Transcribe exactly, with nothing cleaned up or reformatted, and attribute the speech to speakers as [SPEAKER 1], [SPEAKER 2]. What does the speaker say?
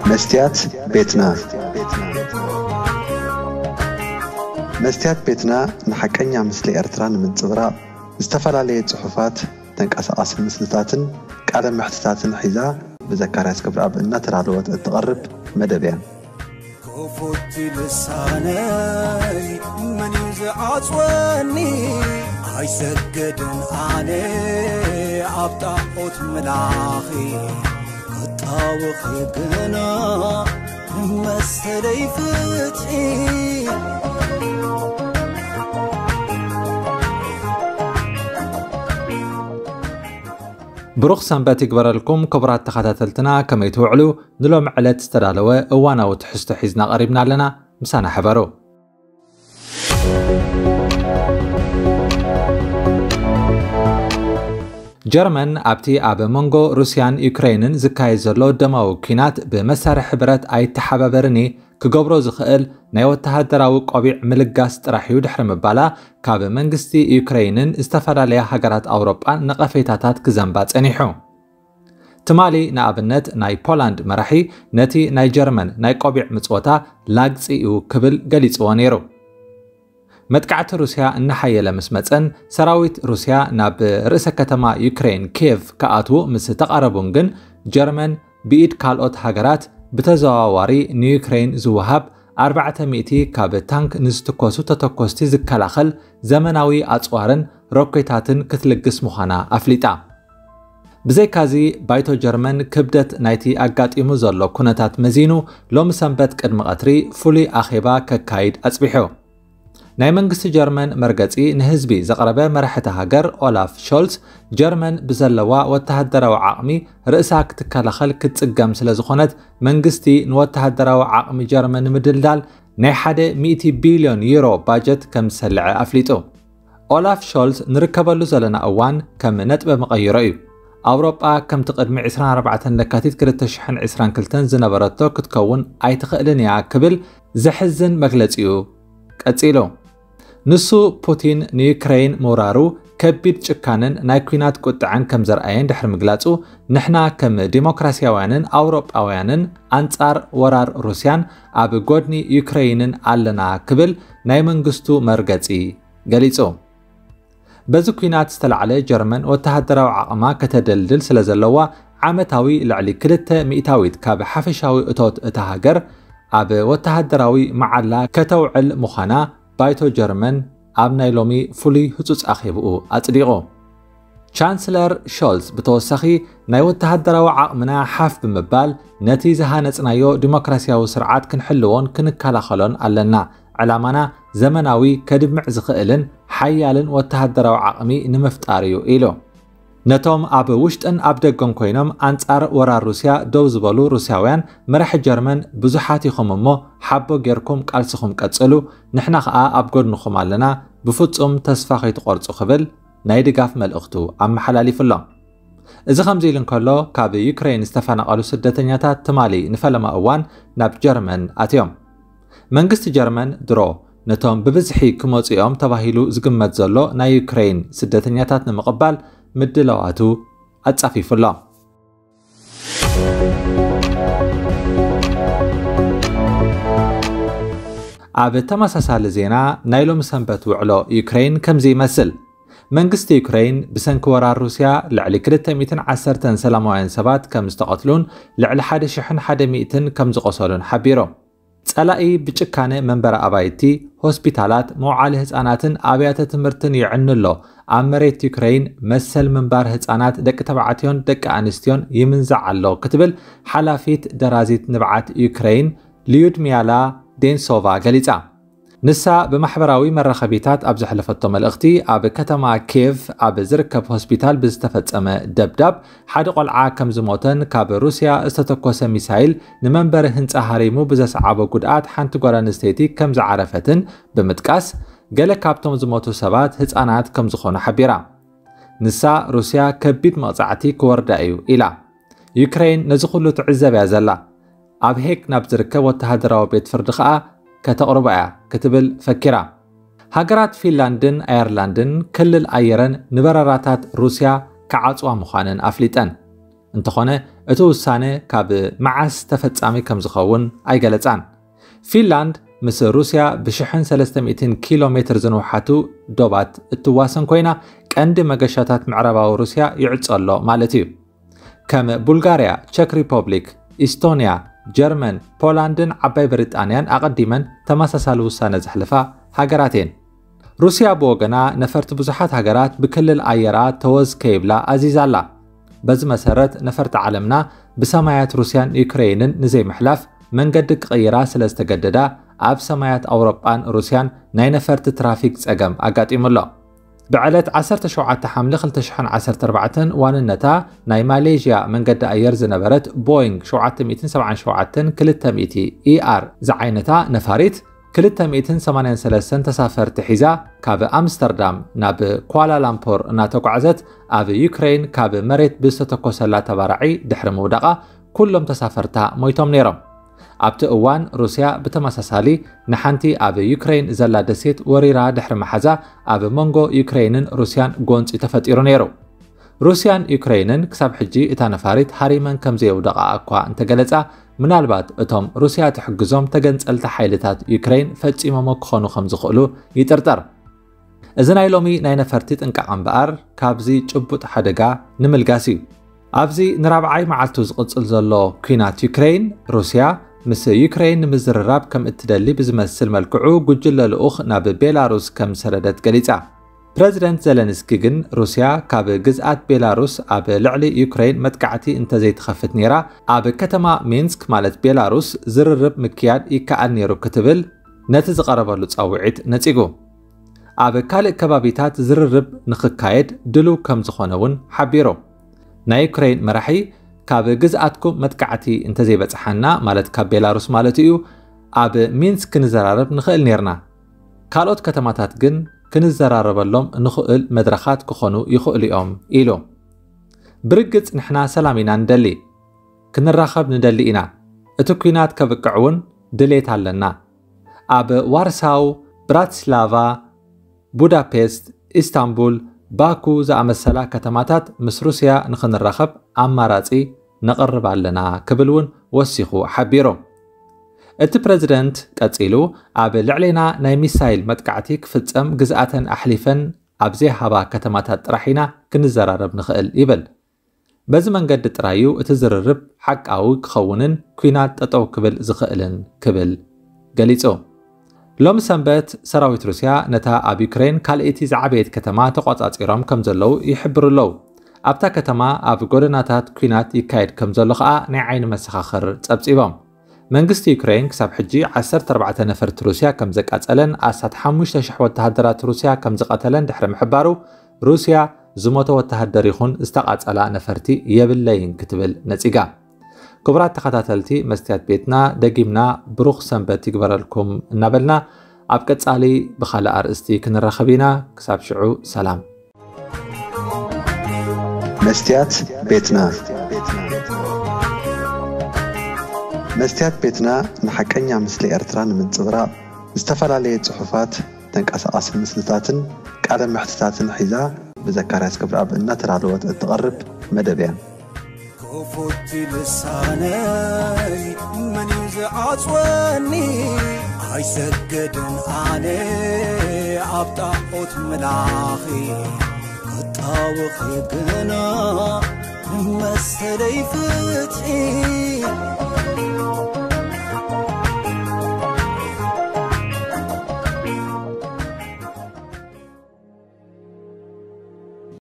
[SPEAKER 1] Mestyat Betna Mestyat Betna نحكينا مثل إرتران من صغرى استفعل عليه صحفات تنقص مثلتاتن قال محتتاتن حذاء بذكريات كبر أب إن ترى الوقت تقرب مدبيا
[SPEAKER 2] كفوت لساني من يزعجني عيسجدن علي عبطاقوت ملاخي قطاوخ يقنا مسلي فتحي بروخ سنبت يقبر لكم كبرات تخاتلتنا كما يتوعلوا نلوم علت استدالوا اوانا وتحستو حيزنا قريبنا لنا مسانا حبرو ጀርመን ኣብቲ ኣብ መንጎ ሩስያን ዩክሬንን ዝካየድ ዘሎ ደማዊ ኩናት ብመሳርሒ ሕብረት ኣይተሓባበርኒ ክገብሮ ዝኽእል ናይ ወተሃደራዊ ቆቢዕ ምልጋስ ጥራሕ እዩ ድሕሪ ምባላ ካብ መንግስቲ ዩክሬንን ዝተፈላለዩ ሃገራት ኣውሮጳን ነቐፌታታት ክዘንባ ጸኒሑ ትማሊ ንኣብነት ናይ ፖላንድ መራሒ ነቲ ናይ ጀርመን ናይ ቆቢዕ ምጽወታ ላግጺኡ ክብል ገሊጽዎ ነይሩ متكعت روسيا النحية لمسمتن سراويت روسيا ناب رئيس كتما يوكرين كيف كأتو مس تقربونجن جرمن بيد كالوت هاجرات بتزاواري نيوكرين زوهاب أربعة مئتي كاب تانك نستكوسو تتكوستي زكالاخل زمناوي أتصوارن روكيتاتن كتلقس مخانا أفليتا بزي كازي بايتو جرمن كبدت نايتي أقات إموزولو كونتات مزينو لوم سنبت كدم قطري فولي أخيبا ككايد أصبحو ናይ መንግስቲ ጀርመን መርገጺ ንህዝቢ ዘቕረበ መራሕቲ ሃገር ኦላፍ ሾልስ ጀርመን ብዘለዋ ወተሃደራዊ ዓቕሚ ርእሳ ክትከላኸል ክትጽገም ስለ ዝኾነት መንግስቲ ንወተሃደራዊ ዓቕሚ ጀርመን ምድልዳል ናይ ሓደ ሚእቲ ቢልዮን ዩሮ ባጀት ከም ዝሰልዐ ኣፍሊጡ ኦላፍ ሾልስ ንርከበሉ ዘለና እዋን ከም ነጥበ መቐይሮ እዩ ኣውሮጳ ከም ትቅድሚ عشرين أربعة ለካቲት ሁለት ሺህ عشرين وعشرين ዝነበረቶ ክትከውን ኣይትኽእልን እያ ክብል ዘሕዝን መግለጺኡ ቀጺሉ ንሱ ፑቲን ንዩክሬን ሞራሩ ከቢድ ጭካንን ናይ ኩናት ቁጥዓን ከም ዘርአየን ድሕሪ ምግላጹ ንሕና ከም ዲሞክራሲያውያንን ኣውሮጳውያንን አንጻር ወራር ሩስያን ኣብ ጎድኒ ዩክሬንን ኣለና ክብል ናይ መንግስቱ መርገጺ ገሊጹ በዚ ኩናት ዝተለዓለ ጀርመን ወተሃደራዊ ዓቕማ ከተደልድል ስለ ዘለዋ ዓመታዊ ልዕሊ ክልተ ሚእታዊት ካብ ሓፈሻዊ እቶት እታ ሃገር ኣብ ወተሃደራዊ መዓላ ከተውዕል ምዃና بايتو جرمن ኣብ ናይ ሎሚ ፍሉይ ህጹጽ ኣኺብኡ ኣጽዲቑ ቻንስለር ሾልስ ብተወሳኺ ናይ ወተሃደራዊ ዓቕምና ሓፍ ብምባል ነቲ ዝሃነጽናዮ ዲሞክራሲያዊ ስርዓት ክንሕልዎን ክንከላኸሎን ኣለና ዕላማና ዘመናዊ ከድምዕ ዝኽእልን ሓያልን ወተሃደራዊ ዓቕሚ ንምፍጣር እዩ ኢሉ ነቶም ኣብ ውሽጥን ኣብ ደገን ኮይኖም አንጻር ወራር ሩስያ ደው ዝበሉ ሩስያውያን መራሒ ጀርመን ብዙሓት ይኹም እሞ ሓቦ ጌርኩም ቃልስኹም ቀጽሉ ንሕና ኸኣ ኣብ ጎድንኹም ኣለና ብፍጹም ተስፋ ከይትቆርጹ ክብል ናይ ድጋፍ መልእኽቱ ኣመሓላሊፉሎ እዚ ከምዚ ኢሉ እንከሎ ካብ ዩክሬን ዝተፈናቐሉ ስደተኛታት ትማሊ ንፈለማ እዋን ናብ ጀርመን ኣትዮም መንግስቲ ጀርመን ድሮ ነቶም ብብዝሒ ክመጽኦም ተባሂሉ ዝግመት ዘሎ ናይ ዩክሬን ስደተኛታት ንምቕባል ምድላዋቱ ኣጻፊፉሎ ኣብ ተመሳሳሊ ዜና ናይ ሎሚ ሰንበት ውዕሎ ዩክሬን ከምዚ ይመስል መንግስቲ ዩክሬን ብሰንኪ ወራር ሩስያ ልዕሊ ሁለት መቶ وعشرة ሰላማውያን ሰባት ከም ዝተቐትሉን ልዕሊ ሓደ ሺህ وواحد مئة ከም ዝቆሰሉን ሓቢሮ ጸላኢ ብጭካነ መንበረ ኣባይቲ ሆስፒታላት መውዓሊ ህፃናትን ኣብያተ ትምህርትን ይዕንሎ ኣብ መሬት ዩክሬን መሰል መንባር ህፃናት ደቂ ተባዕትዮን ደቂ ኣንስትዮን ይምንዛዕ ኣሎ ክትብል ሓላፊት ደራዚት ንብዓት ዩክሬን ሊዩድሚላ ዴንሶቫ ገሊጻ ንሳ ብማሕበራዊ መራኸቢታት ኣብ ዝሕለፈቶ መልእኽቲ ኣብ ከተማ ኪየቭ ኣብ ዝርከብ ሆስፒታል ብዝተፈጸመ ደብዳብ ሓደ ቆልዓ ከም ዝሞተን ካብ ሩስያ ዝተተኮሰ ሚሳይል ንመንበሪ ህንጻ ሃሪሙ ብዘሰዓቦ ጉድኣት ሓንቲ ጓል ኣንስተይቲ ከም ዝዓረፈትን ብምጥቃስ ገለ ካብቶም ዝሞቱ ሰባት ህፃናት ከም ዝኾኑ ሓቢራ ንሳ ሩስያ ከቢድ መቕጻዕቲ ክወርዳ እዩ ኢላ ዩክሬን ነዚ ኩሉ ትዕዘብ እያ ዘላ ኣብ ሄግ ናብ ዝርከብ ወተሃደራዊ ቤት ፍርዲ ኸኣ ከተቕርባያ ክትብል ፈኪራ ሃገራት ፊንላንድን ኣየርላንድን ክልል ኣየረን ንበረራታት ሩስያ ከዓጽዋ ምዃነን ኣፍሊጠን እንተኾነ እቲ ውሳነ ካብ መዓስ ተፈጻሚ ከም ዝኸውን ኣይገለጻን። ፊንላንድ ምስ ሩስያ ብ1,300 ኪሎ ሜትር ዝንውሓቱ ዶባት እትዋሰን ኮይና ቀንዲ መገሻታት ምዕራባዊ ሩስያ ይዕጸሎ ማለት እዩ። ከም ቡልጋርያ፣ ቼክ ሪፐብሊክ፣ ኢስቶንያ፣ ጀርመን፣ ፖላንድን ዓባይ ብሪጣንያን ኣቐዲመን ተመሳሳሊ ውሳነ ዘሕልፋ ሃገራት እየን። ሩስያ ብወገና ነፈርቲ ብዙሓት ሃገራት ብክልል ኣየራ ተወዝ ከይብላ ኣዚዛላ። በዚ መሰረት ነፈርቲ ዓለምና ብሰማያት ሩስያን ዩክሬንን ንዘይምሕላፍ መንገዲ ክቕይራ ስለ ዝተገደዳ ኣብ ሰማያት ኣውሮጳን ሩስያን ናይ ነፈርቲ ትራፊክ ፀገም ኣጋጢሙሎ። ብዕለት ዓሰርተ ሸውዓተ ሓምለ ክልተ ሽሕን ዓሰርተ ኣርባዕተን ዋንነታ ናይ ማሌዥያ መንገዲ ኣየር ዝነበረት ቦይንግ ሰብዓተ ሚእትን ሰብዓን ሸውዓተን ክልተ ሚእቲ ኢአር ዝዓይነታ ነፋሪት ክልተ ሚእትን ሰማንያን ሰለስተን ተሳፈርቲ ሒዛ ካብ ኣምስተርዳም ናብ ኳላላምፖር እናተጓዓዘት ኣብ ዩክሬን ካብ መሬት ብዝተተኮሰላ ተባራዒ ድሕሪ ምውዳቓ ኩሎም ተሳፈርታ ሞይቶም ነይሮም። ኣብቲ እዋን ሩስያ ብተመሳሳሊ ንሓንቲ ኣብ ዩክሬን ዘላ ደሴት ወሪራ ድሕሪ መሓዛ ኣብ መንጎ ዩክሬንን ሩስያን ጎንፂ ተፈጢሩ ነይሩ። ሩስያን ዩክሬንን ክሳብ ሕጂ እታ ነፋሪት ሃሪመን ከም ዘየውደቓ እኳ እንተገለጻ ምናልባት እቶም ሩስያ ትሕግዞም ተገንጸልቲ ሓይልታት ዩክሬን ፈጺሞሞ ክኾኑ ከም ዝኽእሉ ይጥርጠር። እዚ ናይ ሎሚ ናይ ነፈርቲ ጥንቃቐ እምበኣር ካብዚ ጭቡጥ ሓደጋ ንምልጋስ እዩ። ኣብዚ ንራብዓይ መዓልቱ ዝቕጽል ዘሎ ኩናት ዩክሬን ሩስያ ምስ ዩክሬን ንምዝርራብ ከም እትደሊ ብዝመስል መልክዑ ጉጅለ ልኡኽ ናብ ቤላሩስ ከም ሰደደት ገሊጻ። ፕሬዚደንት ዘለንስኪ ግን ሩስያ ካብ ግዝኣት ቤላሩስ ኣብ ልዕሊ ዩክሬን መጥቃዕቲ እንተዘይትኸፍት ነይራ ኣብ ከተማ ሚንስክ ማለት ቤላሩስ ዝርርብ ምክያድ ይከኣል ነይሩ ክትብል ነቲ ዝቐረበሉ ጻውዒት ነጺጉ። ኣብ ካልእ ከባቢታት ዝርርብ ንኽካየድ ድልው ከም ዝኾነ እውን ሓቢሩ። ናይ ዩክሬን መራሒ ካብ ግዝኣትኩም መጥቃዕቲ እንተዘይበጽሓና ማለት ካብ ቤላሩስ ማለት እዩ ኣብ ሚንስክ ክንዘራረብ ንኽእል ነርና፣ ካልኦት ከተማታት ግን ክንዘራረበሎም ንኽእል መድረኻት ክኾኑ ይኽእሉ እዮም ኢሉ። ብርግጽ ንሕና ሰላም ኢና ንደሊ፣ ክንራኸብ ንደሊ ኢና፣ እቲ ኩናት ከብቅዕ እውን ድሌት ኣለና። ኣብ ዋርሳው፣ ብራቲስላቫ፣ ቡዳፔስት፣ ኢስታንቡል፣ ባኩ ዝኣመሰላ ከተማታት ምስ ሩስያ ንኽንራኸብ ኣማራጺ ነቕርብ ኣለና ክብል እውን ወሲኹ ሓቢሩ። እቲ ፕሬዚደንት ቀጺሉ ኣብ ልዕሊና ናይ ሚሳይል መጥቃዕቲ ክፍጸም ግዝኣተን ኣሕሊፈን ኣብ ዘይሃባ ከተማታት ጥራሕ ኢና ክንዘራረብ ንኽእል ይብል። በዚ መንገዲ ጥራዩ እቲ ዝርርብ ሓቃዊ ክኸውንን ኩናት ጠጠው ክብል ዝኽእልን ክብል ገሊጹ። ሎሚ ሰንበት ሰራዊት ሩስያ ነታ ኣብ ዩክሬን ካልእቲ ዝዓበየት ከተማ ተቆጻጺሮም ከም ዘለው ይሕብሩለው። ኣብታ ከተማ ኣብ ጎደናታት ኩናት ይካየድ ከም ዘሎ ከዓ ናይ ዓይኒ መሰኻኽር ጸብጺቦም። መንግስቲ ዩክሬን ክሳብ ሕጂ ዓሰርተ ኣርባዕተ ነፈርቲ ሩስያ ከም ዘቃጸለን ኣሳት ሓሙሽተ ሽሕ ወተሃደራት ሩስያ ከም ዝቐተለን ድሕሪ ምሕባሩ ሩስያ ዝሞተ ወተሃደር ይኹን ዝተቓጸላ ነፈርቲ የብለይን ክትብል ነጺጋ። ክቡራት ተኸታተልቲ መስትያት ቤትና ደጊምና ብሩኽ ሰንበት ይግበረልኩም እናበልና ኣብ ቀጻሊ ብኻልእ ኣርእስቲ ክንረኸብ ኢና። ክሳብ ሽዑ ሰላም።
[SPEAKER 1] መስትያት ቤትና መስትያት ቤትና ንሓቀኛ ምስሊ ኤርትራ ንምንጽብራቕ ዝተፈላለየ ጽሑፋት ተንቀሳቓሲ ምስልታትን ቃለ ምሕትታትን ሒዛ ብዘካርያስ ክብረኣብ እናተዳለወት እትቐርብ መደብ እያ።
[SPEAKER 3] كفوت لساني من يزعصوني هاي سجدن علي عبطاقوت ملاخي قطاوخي بنا مسلي فتحي